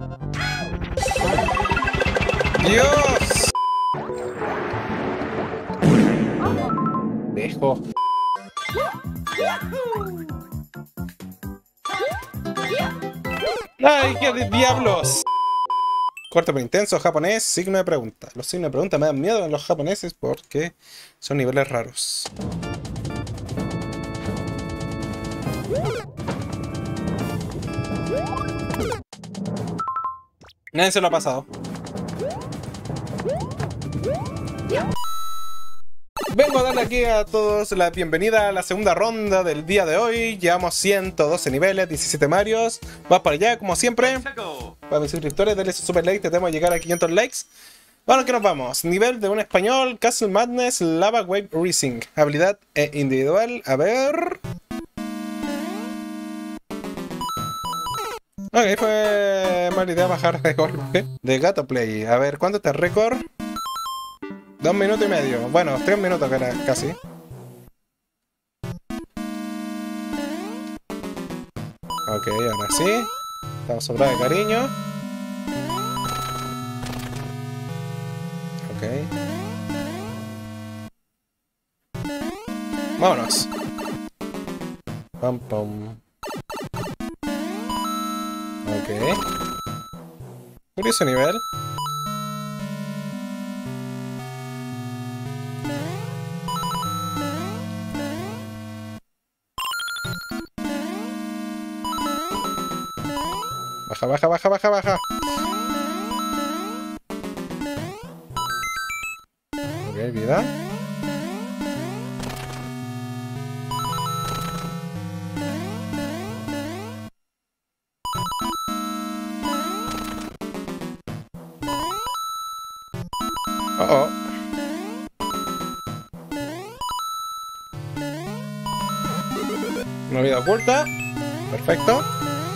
¡Dios! Dejo. ¡Ay, qué diablos! Corto pero intenso, japonés, signo de pregunta. Los signos de pregunta me dan miedo a los japoneses porque son niveles raros. Nadie se lo ha pasado. Vengo a darle aquí a todos la bienvenida a la segunda ronda del día de hoy. Llevamos 112 niveles, 17 Marios. Vamos para allá, como siempre. Para mis suscriptores, denle su super like. Tratemos de llegar a 500 likes. Bueno, que nos vamos. Nivel de un español, Castle Madness, Lava Wave Racing. Habilidad individual. A ver. Ok, fue mala idea bajar de golpe. De Gato Play. A ver, ¿cuánto está el récord? 2 minutos y medio. Bueno, 3 minutos casi. Ok, ahora sí. Estamos sobrados de cariño. Ok. Vámonos. Pam, pam. Ok. Curioso nivel. Baja, baja, baja, baja, baja. Ok, vida. Oh, oh. Una vida oculta. Perfecto.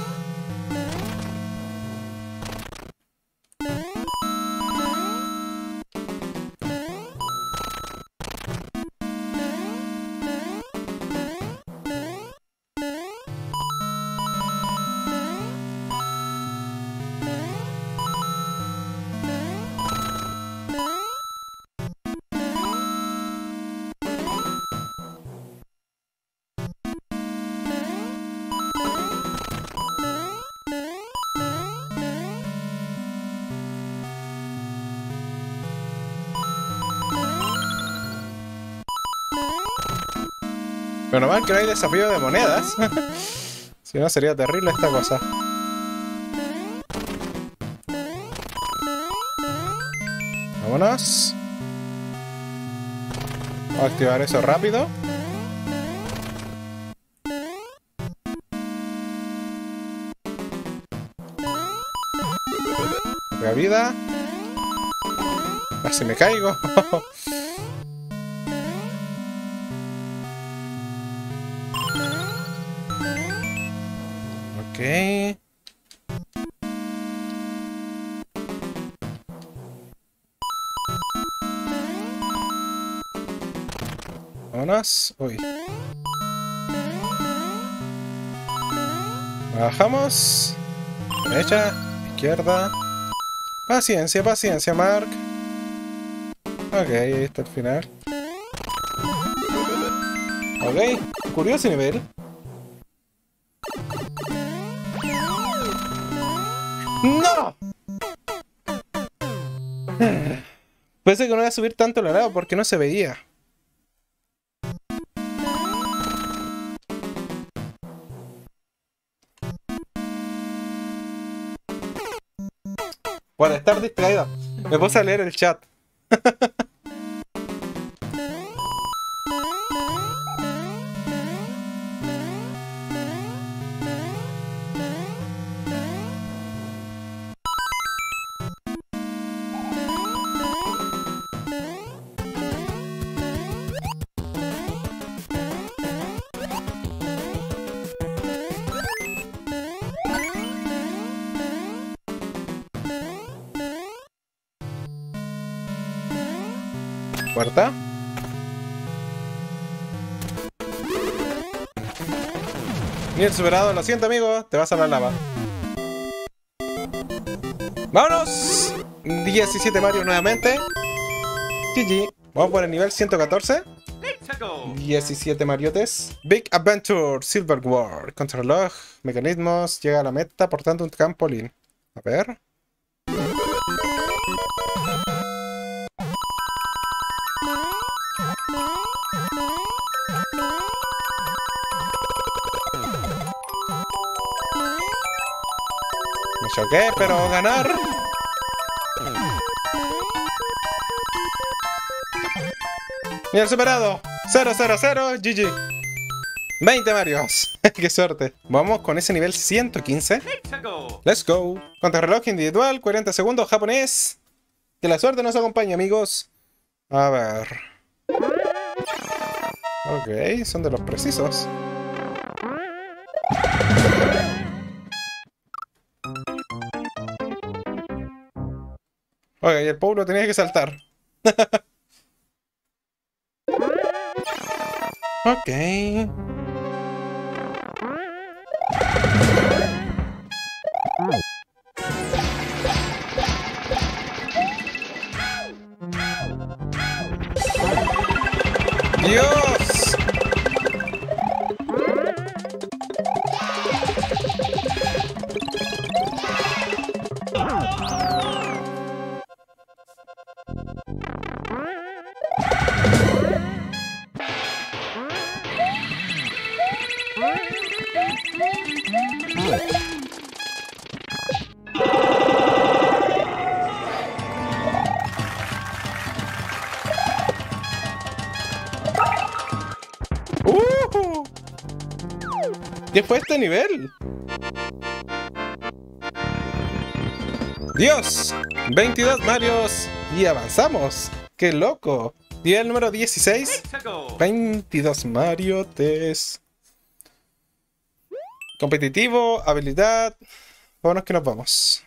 Pero mal que no hay desafío de monedas. Si no, sería terrible esta cosa. Vámonos. Vamos a activar eso rápido. Poca vida. Casi me caigo. Ok. Vámonos. Uy. Bajamos. Derecha, izquierda. Paciencia, paciencia, Mark. Ok, ahí está el final. Ok, curioso nivel. ¡No! Pensé que no iba a subir tanto el arado porque no se veía. Por estar distraído. Me puse a leer el chat. Cuarta. Nivel superado, lo siento amigo, te vas a la lava. ¡Vámonos! 17 Mario nuevamente. GG. Vamos por el nivel 114. 17 Mariotes. Big Adventure, Silver War. Contrarreloj, mecanismos, llega a la meta, por tanto un trampolín. A ver. Me choqué, pero ganar. Nivel superado. 0, 0, 0. GG. 20 Marios. Qué suerte. Vamos con ese nivel 115. Let's go. Contrarreloj individual, 40 segundos, japonés. Que la suerte nos acompañe, amigos. A ver. Ok, son de los precisos. Ok, el pueblo tenía que saltar. Ok. ¡Dios! ¿Qué fue este nivel? ¡Dios! 22 Marios y avanzamos. ¡Qué loco! Nivel número 16. 22 Mariotes. Competitivo, habilidad. Vámonos que nos vamos.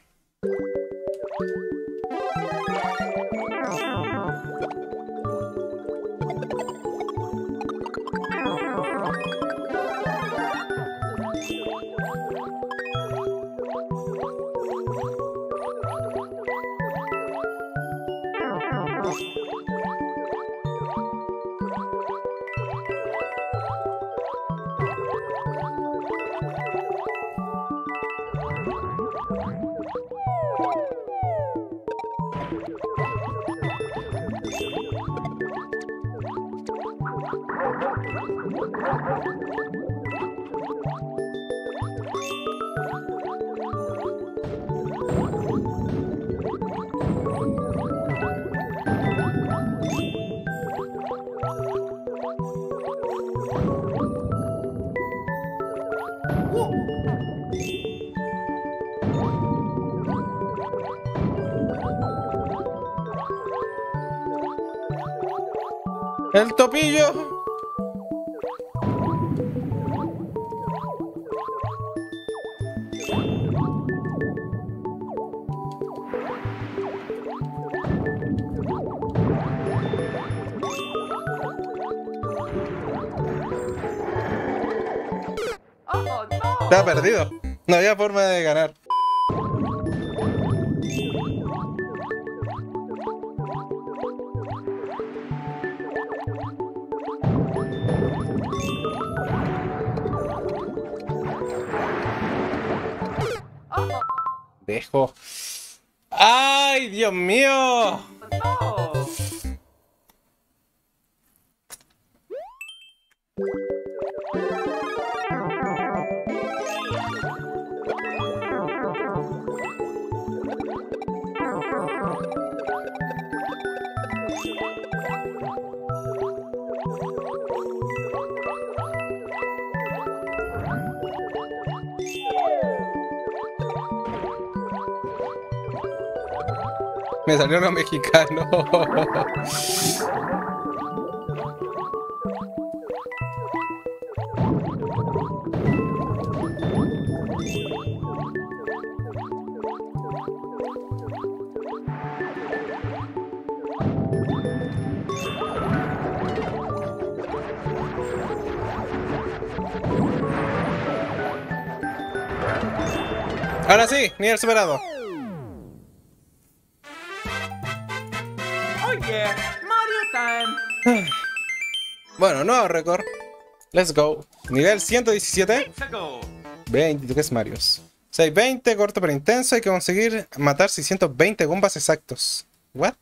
El topillo. Estaba perdido. No había forma de ganar. Dejo. ¡Ay, Dios mío! Me salió uno mexicano. Ahora sí, nivel superado. yeah, Mario time. Bueno, nuevo récord. Let's go. Nivel 117. Let's go. 23 Marios. 620, corto pero intenso. Hay que conseguir matar 620 Goombas exactos. ¿What?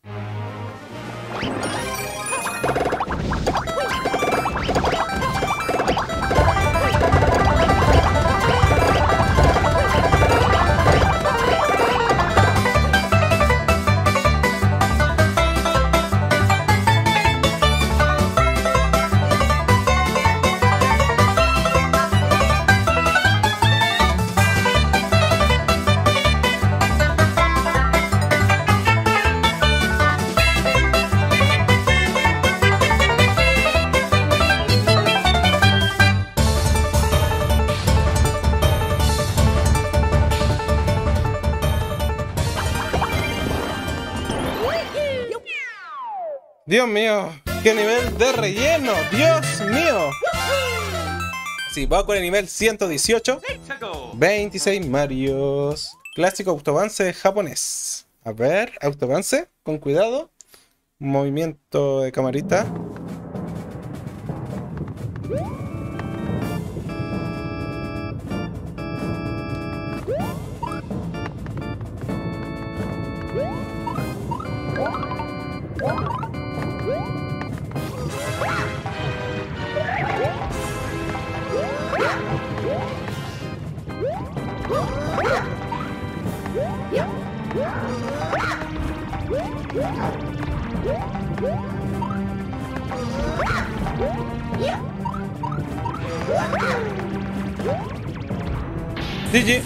Dios mío, qué nivel de relleno, Dios mío. Sí, voy con el nivel 118. 26 Marios. Clásico autoavance japonés. A ver, autoavance, con cuidado. Movimiento de camarita. GG.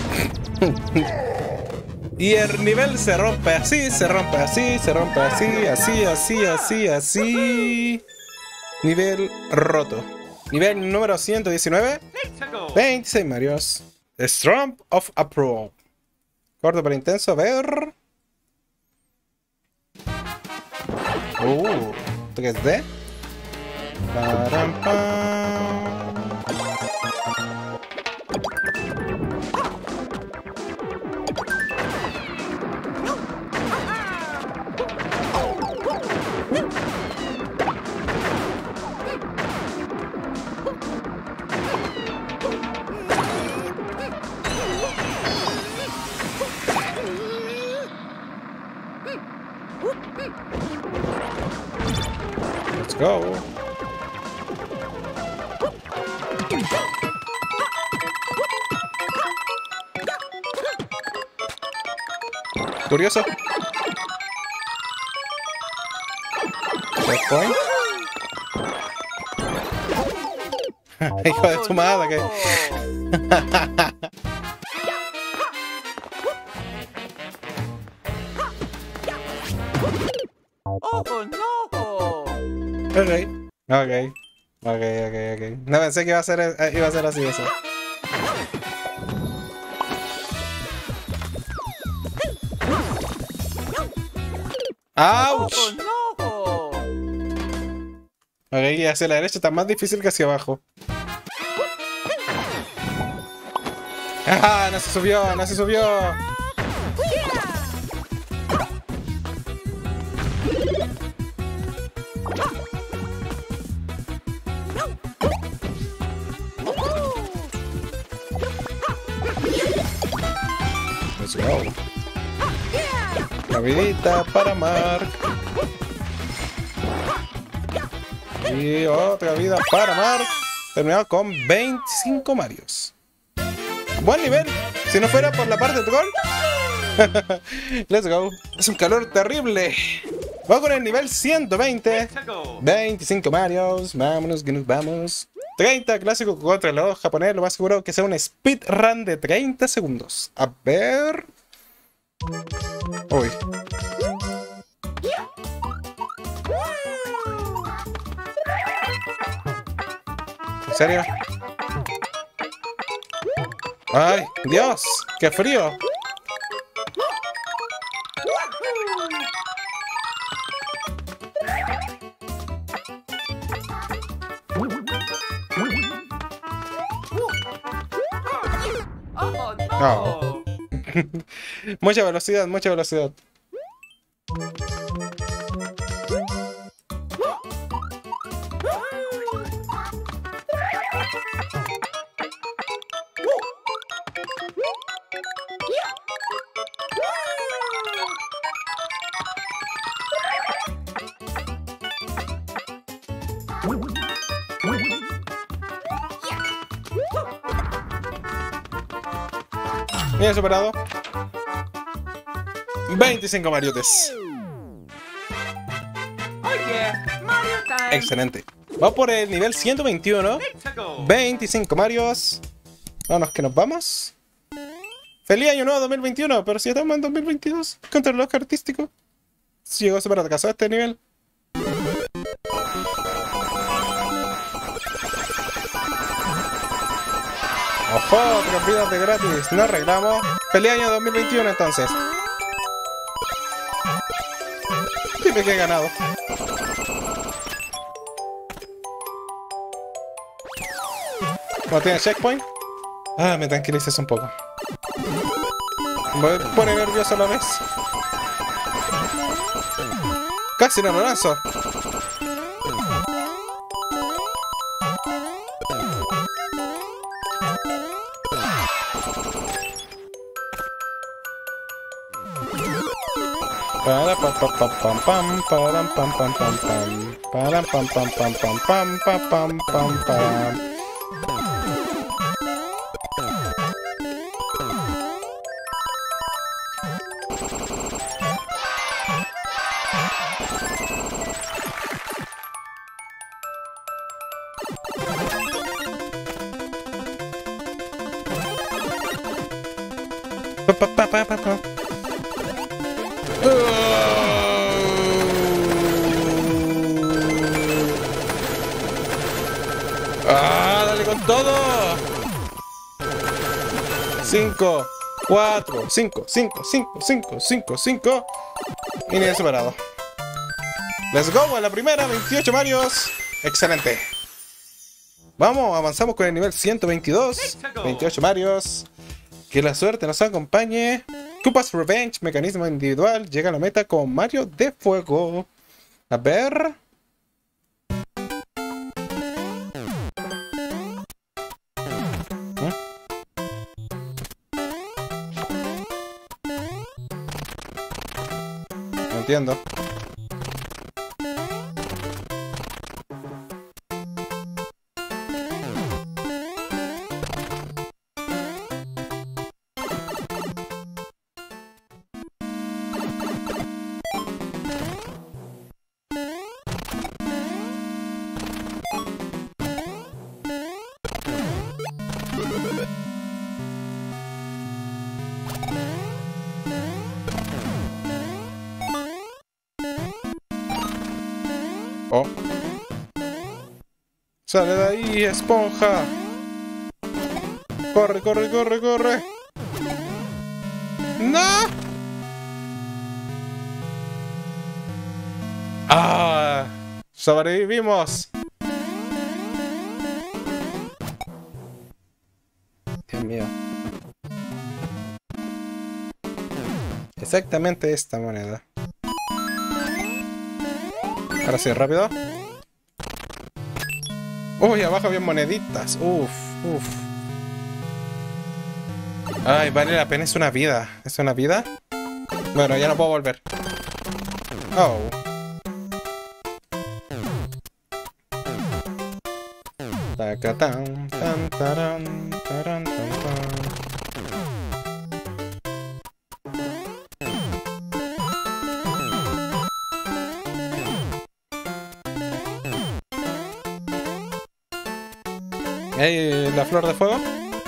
Y el nivel se rompe así, se rompe así, se rompe así, así. Nivel roto. Nivel número 119. 26 Marios. Storm of Approval. Corto pero intenso, a ver. ¿Esto qué es de? Param, pam. Let's go. Curioso. Checkpoint. Hijo de tu madre, que. Oh no. Ok. No pensé que iba a ser así eso. ¡Auch! Oh no. Ok, y hacia la derecha está más difícil que hacia abajo. ¡Ah! No se subió, no se subió. Let's go. La vidita para Mark. Y otra vida para Mark. Terminado con 25 Marios. Buen nivel. Si no fuera por la parte de troll. Let's go. Es un calor terrible. Voy con el nivel 120. 25 Marios. Vámonos, que nos vamos. 30 clásico contra los japonés. Lo más seguro que sea un speedrun de 30 segundos. A ver. Uy. ¿En serio? ¡Ay, Dios! ¡Qué frío! Oh no. No. Mucha velocidad, mucha velocidad. Bien superado. 25 mariotes. Oh yeah, Mario time. Excelente. Vamos por el nivel 121. Let's go. 25 Marios. Vámonos que nos vamos. Feliz año nuevo 2021. Pero si estamos en 2022. Contra el reloj artístico. Si llegó super atrasado a este nivel. Ojo, 3 vidas de gratis. No arreglamos. Feliz año 2021 entonces. Dime que he ganado. ¿No tiene checkpoint? Ah, me tranquilizas un poco. Me pone nervioso a la vez. Casi no lo lanzo. Para pam pam pam pam pam pam pam pam pam para pam pam pam pam pam pam pam pam. Pa, pa, pa, pa, pa. ¡Ah! ¡Dale con todo! 5, 4, 5, 5, 5, 5, 5, 5. Y nivel superado. Let's go a la primera, 28 Marios. Excelente. Vamos, avanzamos con el nivel 122. 28 Marios. Que la suerte nos acompañe. Koopa's Revenge, mecanismo individual. Llega a la meta con Mario de Fuego. A ver. No entiendo. Oh. Sale de ahí, esponja. Corre, corre, corre, corre. ¡No! ¡Ah! ¡Sobrevivimos! Dios mío. Exactamente esta moneda. Ahora sí, rápido. Uy, abajo había moneditas. Uf, uf. Ay, vale la pena, es una vida. ¿Es una vida? Bueno, ya no puedo volver. Oh. Tacatán, tan, tarán, tarán, tan, tan. ¿Hey, la flor de fuego?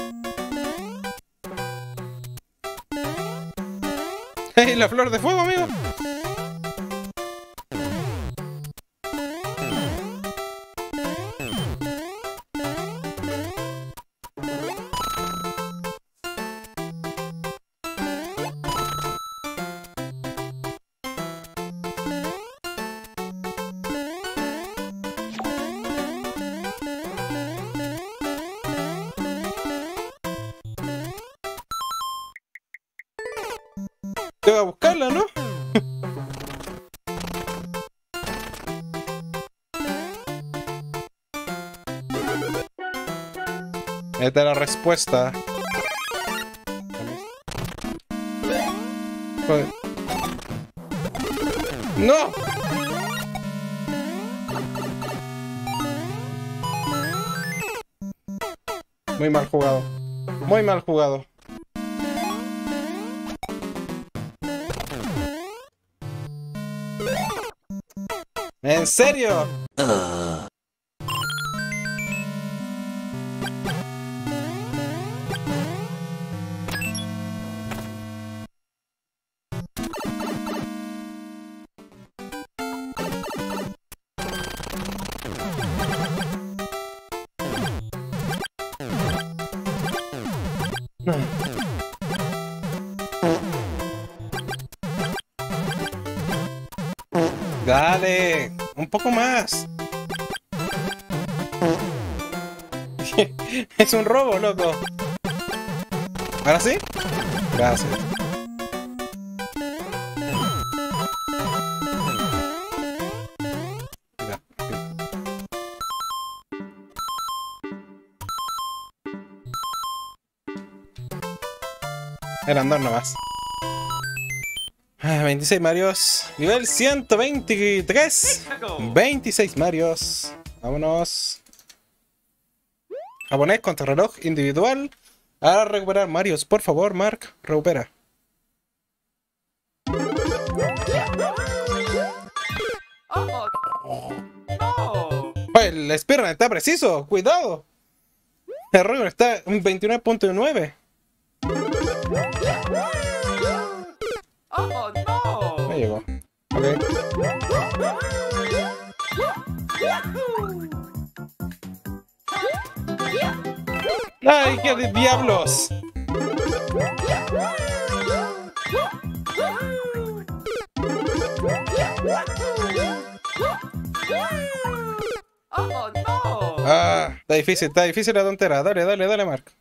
¡Hey, la flor de fuego, amigo! Tengo que buscarla, ¿no? Esta es la respuesta. Joder. ¡No! Muy mal jugado. Muy mal jugado. ¿En serio? Dale, un poco más. Es un robo, loco. ¿Ahora sí? Gracias. Ya. Eran dos nomás. 26 Marios. Nivel 123. 26 Marios. Vámonos. Japonés contra reloj individual. A recuperar Marios, por favor, Mark. Recupera. El speedrun está preciso. Cuidado. El récord está en 29.9. Me llegó. Ok. ¡Ay, qué diablos! Ah, está difícil la tontera. Dale, dale, dale, Mark.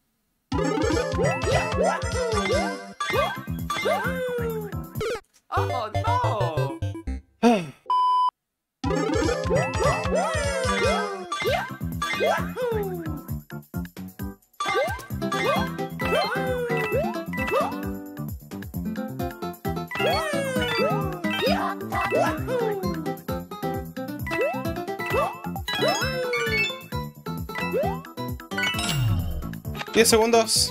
¡10 segundos!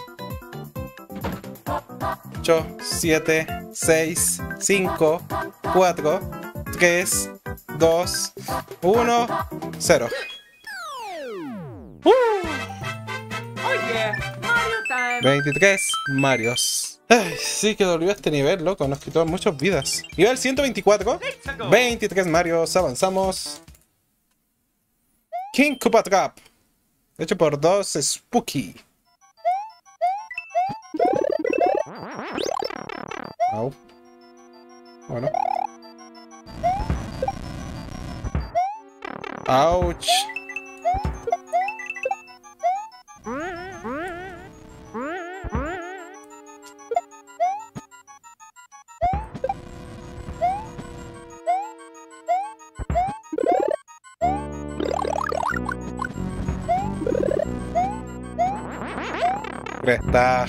8, 7, 6, 5, 4, 3, 2, 1, 0. Oye, Mario Time. 23 Marios. Ay, sí que dolió este nivel, loco. Nos quitó muchas vidas. Nivel 124. 23 Marios. Avanzamos. King Koopa Trap. Hecho por 2 Spooky. Au. Bueno. Ouch. Cresta.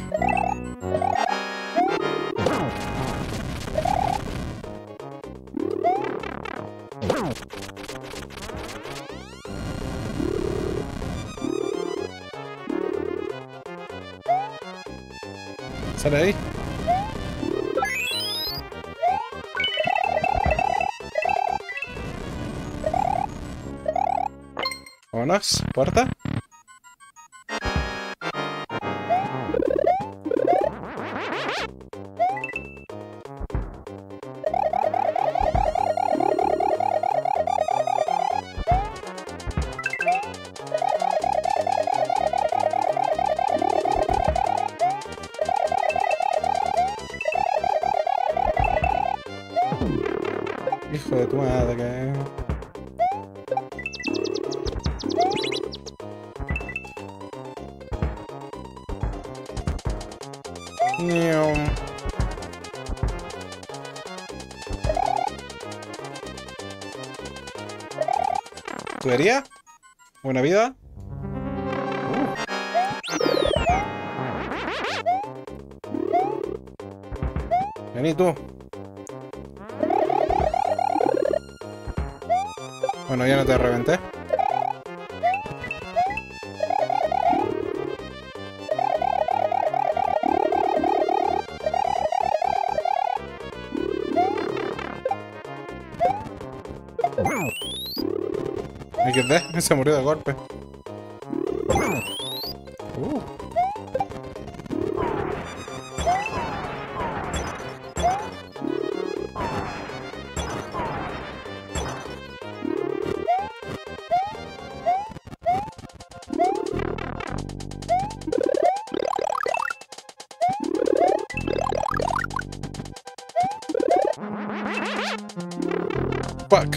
Sale ahí. Vámonos, puerta. Hijo de tu madre. Nium. ¿Tubería? ¿Buena vida? Vení tú. Bueno, ya no te reventé. XD, se murió de golpe. Fuck.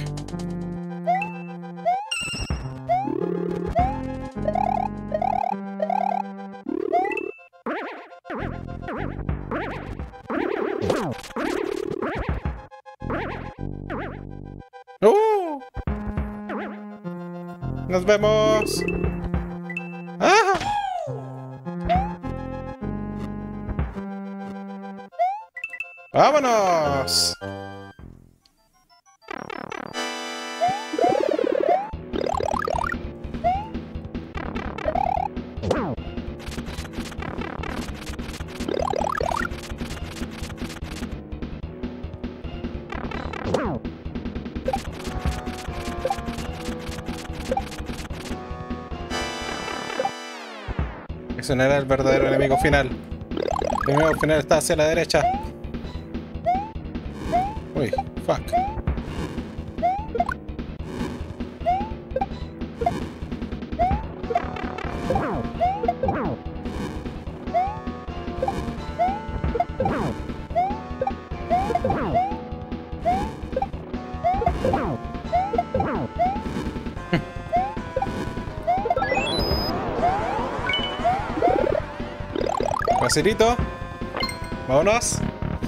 Nos vemos. ¡Ah! ¡Vámonos! Ese no era el verdadero enemigo final. El enemigo final está hacia la derecha. Uy, fuck. Facilito. Vámonos.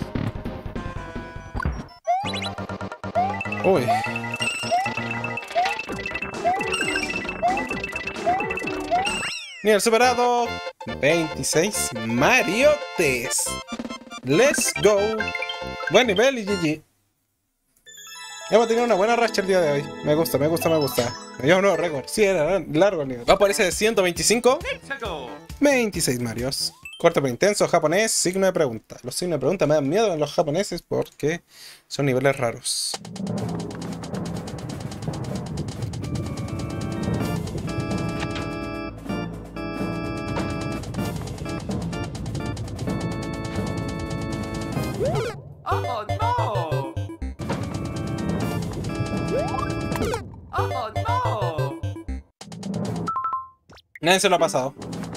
Uy. Nivel superado. 26 Mariotes. Let's go. Buen nivel y GG. Hemos tenido una buena racha el día de hoy. Me gusta, me gusta, me gusta. Me dio un nuevo récord. Sí, era largo el nivel. Va por ese de 125. 26 Marios. Corto pero intenso, japonés, signo de pregunta. Los signos de pregunta me dan miedo en los japoneses porque son niveles raros. Oh no! Oh no! Nadie se lo ha pasado.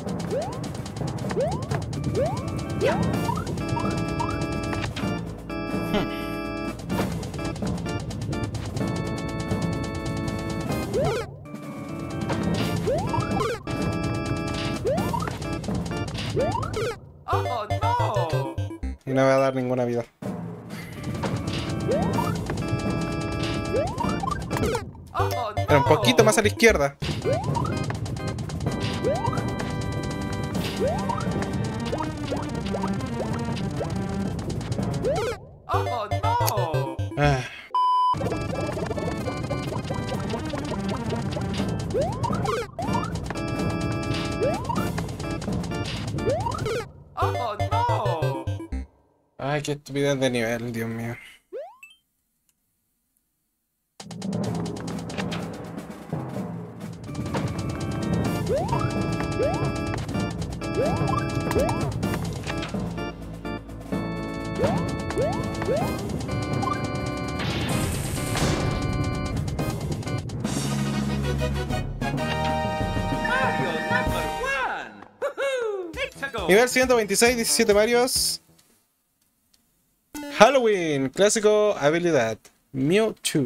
Oh no! Y no me va a dar ninguna vida. Oh no! Pero un poquito más a la izquierda. Oh no! Ah. Oh no! Ay, qué estupidez de nivel, Dios mío. Mario number 1! Woohoo! Let's go! Nivel 126, 17 Marios. Halloween, clásico habilidad. Mewtwo.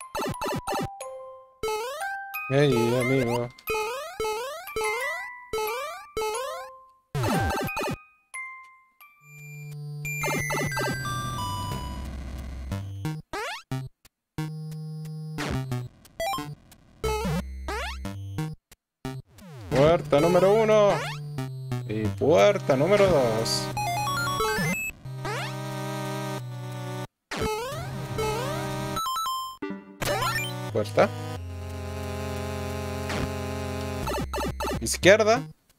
Hey, amigo. Puerta número 1. Y puerta número 2. Puerta. Izquierda.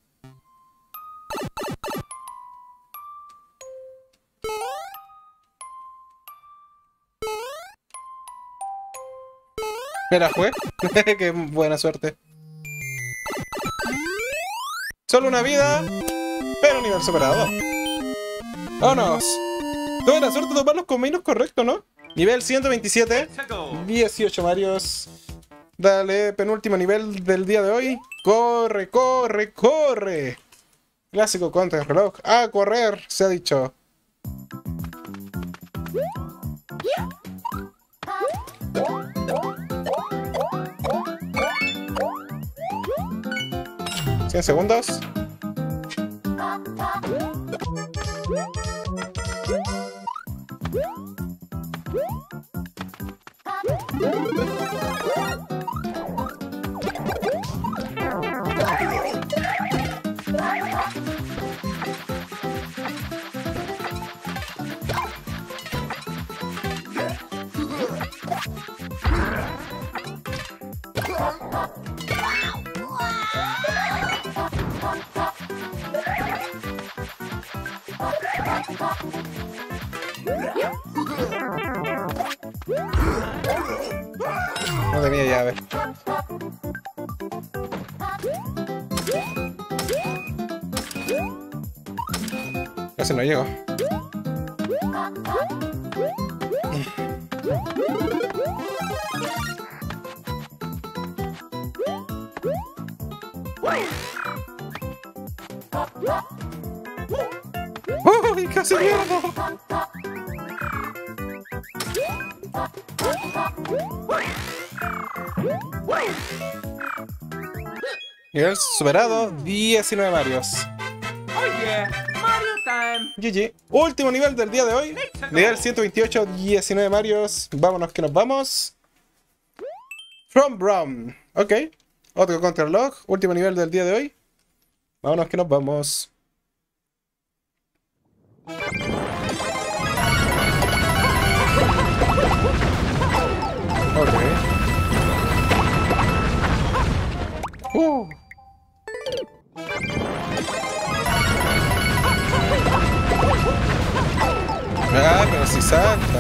Mira, fue. Qué buena suerte. Solo una vida, pero nivel superado. ¡Vámonos! Tuve la suerte de tomar los caminos correctos, ¿no? Nivel 127. 18 Marios. Dale, penúltimo nivel del día de hoy. ¡Corre, corre, corre! Clásico contra el reloj. ¡A correr! Se ha dicho. ¿100 segundos? No tenía llave. Casi no llego. ¡Uy, casi llego! Nivel superado, 19 Marios. Oh yeah, Mario time. GG. Último nivel del día de hoy. Nivel 128, 19 Marios. Vámonos que nos vamos. From Brown. Ok. Otro contrarreloj. Último nivel del día de hoy. Vámonos que nos vamos. Ok. Ah, pero si salta.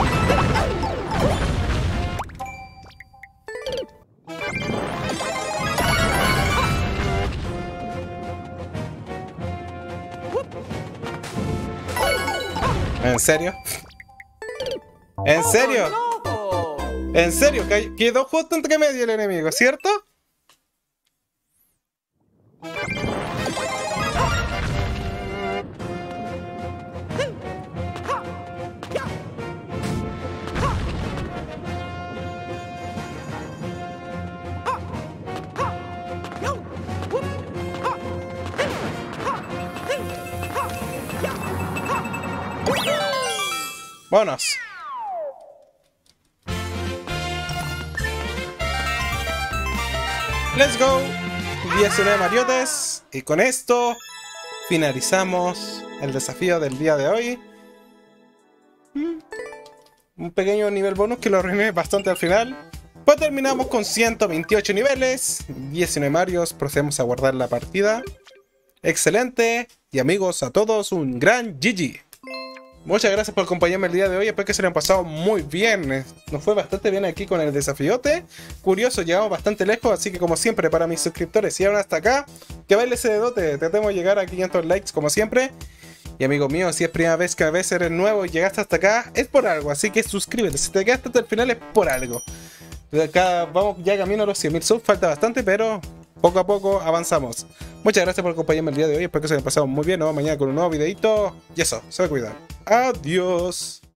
¿En serio? ¿En serio? ¿En serio? Quedó justo entre medio el enemigo, ¿cierto? Vámonos. Let's go. 19 mariotes. Y con esto finalizamos el desafío del día de hoy. Un pequeño nivel bonus que lo arruiné bastante al final. Pues terminamos con 128 niveles, 19 Marios. Procedemos a guardar la partida. Excelente. Y amigos, a todos un gran GG. Muchas gracias por acompañarme el día de hoy, espero que se lo hayan pasado muy bien. Nos fue bastante bien aquí con el desafíote. Curioso, llegamos bastante lejos, así que como siempre para mis suscriptores, si llegan hasta acá, que baile ese dedote, tratemos de llegar a 500 likes como siempre. Y amigo mío, si es primera vez que a veces eres nuevo y llegaste hasta acá, es por algo, así que suscríbete. Si te quedaste hasta el final es por algo. De acá vamos ya camino a los 100.000 subs, falta bastante, pero poco a poco avanzamos. Muchas gracias por acompañarme el día de hoy, espero que se hayan pasado muy bien. Nos vemos mañana con un nuevo videito. Y eso, se me cuidan. Adiós.